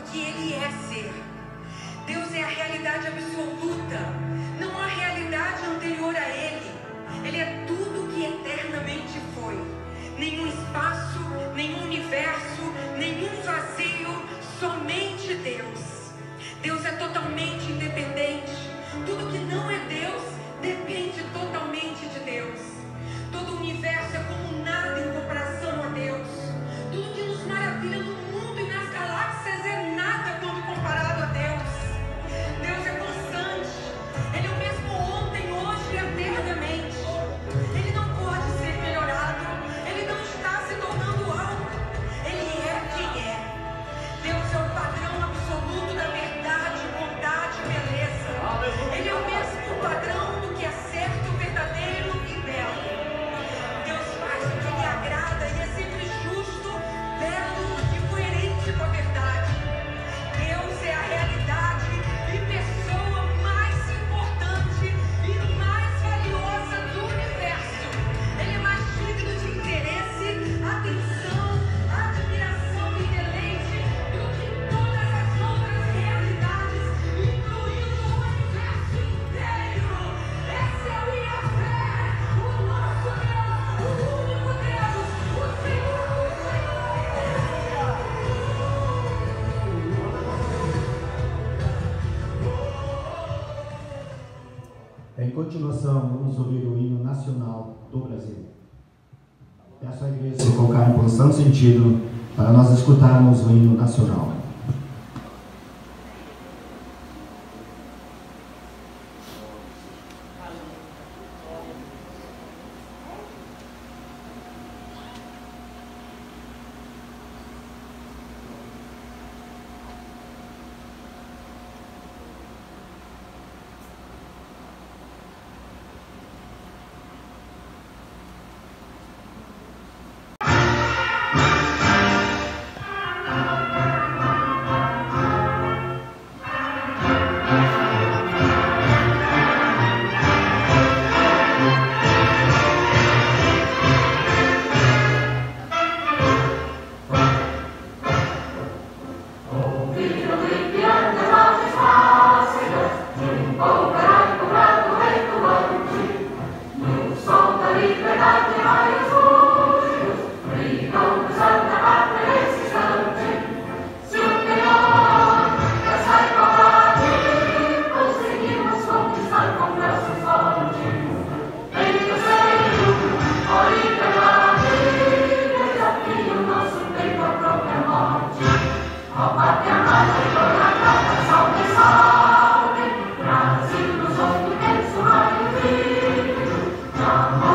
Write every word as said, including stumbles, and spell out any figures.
que Ele é ser. Deus é a realidade absoluta, não há realidade anterior a Ele. Ele é tudo que eternamente foi. Nenhum espaço, nenhum universo, nenhum vazio, somente Deus. Deus é totalmente independente. Tudo que não é Deus depende totalmente de Deus. Todo o universo é como nada em comparação a Deus. Tudo que nos maravilha no mundo e nas galáxias é nada quando comparado a Deus. Deus é constante. Ele é o mesmo ontem, hoje e eternamente. Ele não pode ser melhorado. Ele não está se tornando algo. Ele é quem é. Deus é o padrão absoluto da verdade, bondade e beleza. Ele é o mesmo padrão do que é certo, verdadeiro e belo. Deus faz o que lhe agrada e é sempre justo, belo e coerente com a verdade. Deus é a realidade e pessoa mais importante e mais valiosa do universo. Ele é mais digno de interesse, atenção, admiração e deleite do que todas as outras realidades, incluindo o universo inteiro. Esse é o Yahvé, o nosso Deus, o único Deus, o Senhor, o Em continuação, vamos ouvir o hino nacional do Brasil. Peço à igreja se colocar em posição de sentido para nós escutarmos o hino nacional. Brasil, nos outros, penso, raio, filho,